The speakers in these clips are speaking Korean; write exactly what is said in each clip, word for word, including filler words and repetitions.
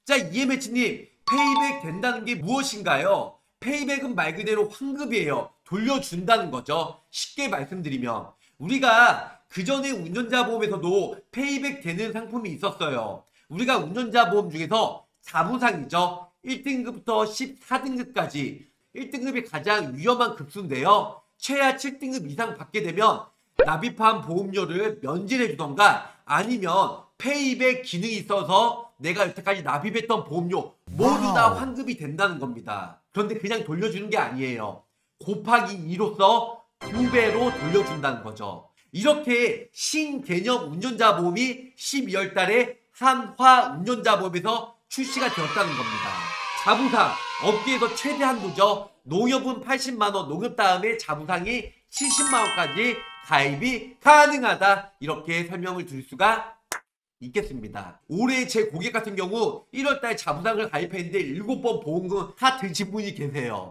자, 이엠에이치님, 페이백 된다는 게 무엇인가요? 페이백은 말 그대로 환급이에요. 돌려준다는 거죠. 쉽게 말씀드리면 우리가 그전에 운전자 보험에서도 페이백 되는 상품이 있었어요. 우리가 운전자 보험 중에서 자부상이죠. 일 등급부터 십사 등급까지 일 등급이 가장 위험한 급수인데요. 최하 칠 등급 이상 받게 되면 납입한 보험료를 면제해 주던가 아니면 페이백 기능이 있어서 내가 여태까지 납입했던 보험료 모두 다 환급이 된다는 겁니다. 그런데 그냥 돌려주는 게 아니에요. 곱하기 이로써 두 배로 돌려준다는 거죠. 이렇게 신개념 운전자 보험이 십이월 달에 한화 운전자 보험에서 출시가 되었다는 겁니다. 자부상, 업계에서 최대 한도죠. 농협은 팔십만 원, 농협 다음에 자부상이 칠십만 원까지 가입이 가능하다. 이렇게 설명을 드릴 수가 있겠습니다. 올해 제 고객 같은 경우 일월 달 자부상을 가입했는데 일곱 번 보험금 다 드신 분이 계세요.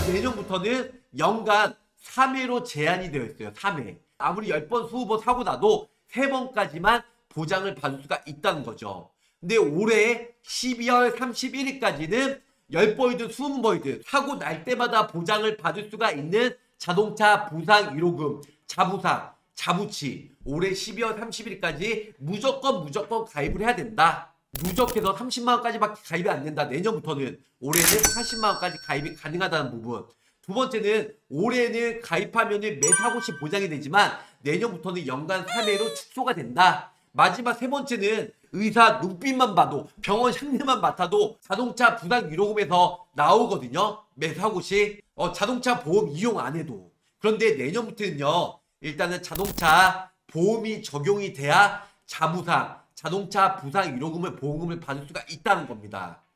내년부터는 연간 삼 회로 제한이 되어 있어요. 삼 회. 아무리 십 번, 이십 번 사고 나도 세 번까지만 보장을 받을 수가 있다는 거죠. 근데 올해 십이월 삼십일일까지는 십 번이든 이십 번이든 사고 날 때마다 보장을 받을 수가 있는 자동차 부상 위로금, 자부상, 자부치 올해 십이월 삼십일일까지 무조건 무조건 가입을 해야 된다. 누적해서 삼십만 원까지밖에 가입이 안 된다. 내년부터는 올해는 팔십만 원까지 가입이 가능하다는 부분. 두 번째는 올해는 가입하면은 매 사고시 보장이 되지만 내년부터는 연간 삼 회로 축소가 된다. 마지막 세 번째는 의사 눈빛만 봐도 병원 향내만 맡아도 자동차 부상 위로금에서 나오거든요. 매 사고시 어, 자동차 보험 이용 안 해도. 그런데 내년부터는요. 일단은 자동차 보험이 적용이 돼야 자부상, 자동차 부상 위로금을 보험금을 받을 수가 있다는 겁니다.